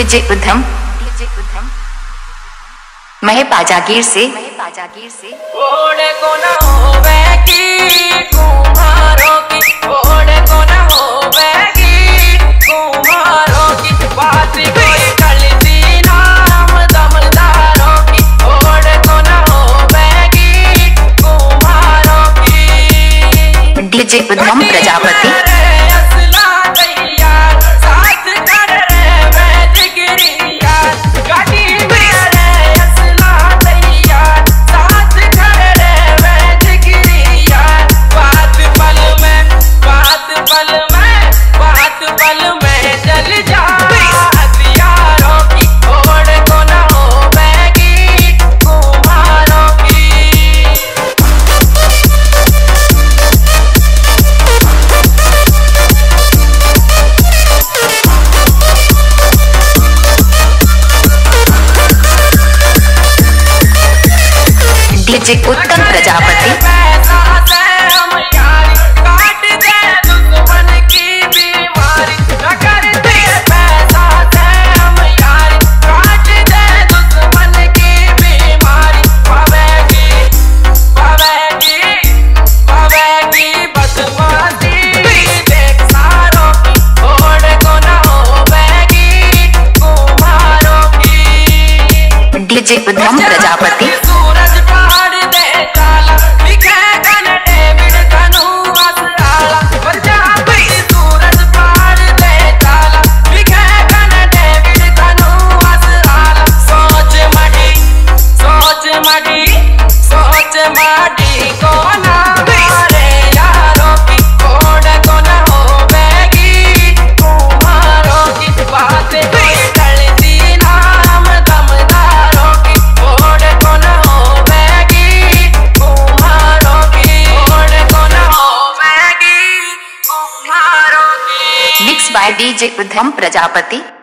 DJ उद्धम महेपा जागीर से ओड़े को ना होवेगी कुम्हारों की, ओड़े को ना होवेगी कुम्हारों की, बात कोई टलती नाम दमदारों की, ओड़े को ना होवेगी कुम्हारों की। डीजे उद्धम प्रजापति डीजे उत्तम प्रजापति डीजे उद्धम प्रजापति मिक्स बाय डीजे उद्धम प्रजापति।